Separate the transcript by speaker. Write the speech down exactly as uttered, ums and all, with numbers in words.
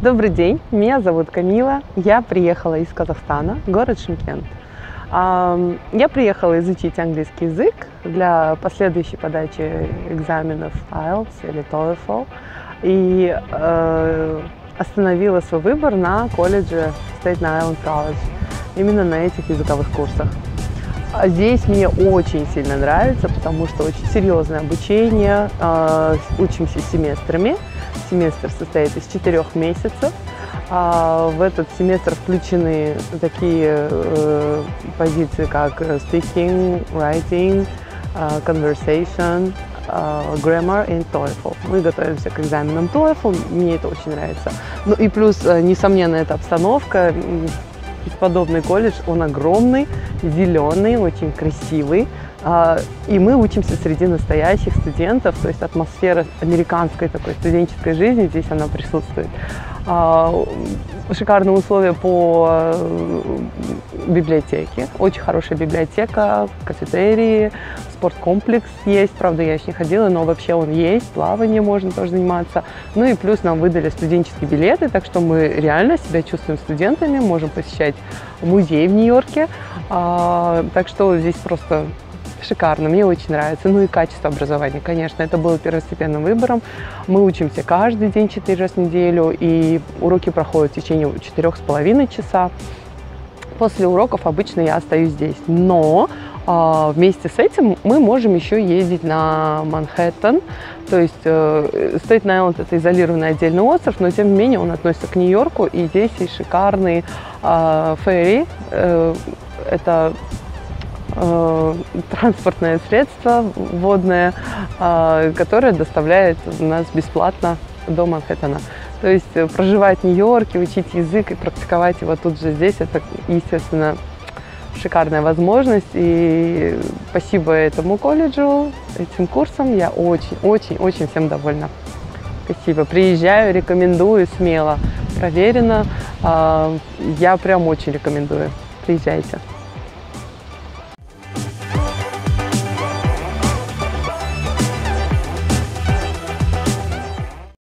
Speaker 1: Добрый день, меня зовут Камила, я приехала из Казахстана, город Шымкент. Я приехала изучить английский язык для последующей подачи экзаменов айлтс или TOEFL и э, остановила свой выбор на колледже Staten Island College, именно на этих языковых курсах. А здесь мне очень сильно нравится, потому что очень серьезное обучение, э, учимся семестрами. Семестр состоит из четырех месяцев. В этот семестр включены такие э, позиции, как speaking, writing, conversation, grammar и TOEFL. Мы готовимся к экзаменам TOEFL, мне это очень нравится. Ну и плюс, несомненно, эта обстановка. Бесподобный колледж, он огромный, зеленый, очень красивый. И мы учимся среди настоящих студентов, то есть атмосфера американской такой студенческой жизни здесь она присутствует. Шикарные условия по библиотеке, очень хорошая библиотека, кафетерии, спорткомплекс есть, правда я еще не ходила, но вообще он есть, плавание можно тоже заниматься. Ну и плюс нам выдали студенческие билеты, так что мы реально себя чувствуем студентами, можем посещать музей в Нью-Йорке, так что здесь просто шикарно, мне очень нравится. Ну и качество образования, конечно, это было первостепенным выбором. Мы учимся каждый день четыре раза в неделю, и уроки проходят в течение четырёх с половиной часа. После уроков обычно я остаюсь здесь, но э, вместе с этим мы можем еще ездить на Манхэттен. То есть э, Staten Island это изолированный отдельный остров, но тем не менее он относится к Нью-Йорку, и здесь есть шикарный э, ферри. Э, это транспортное средство водное, которое доставляет нас бесплатно до Манхэттена. То есть проживать в Нью-Йорке, учить язык и практиковать его тут же здесь, это, естественно, шикарная возможность. И спасибо этому колледжу, этим курсам я очень-очень-очень всем довольна. Спасибо. Приезжаю, рекомендую смело, проверено. Я прям очень рекомендую. Приезжайте.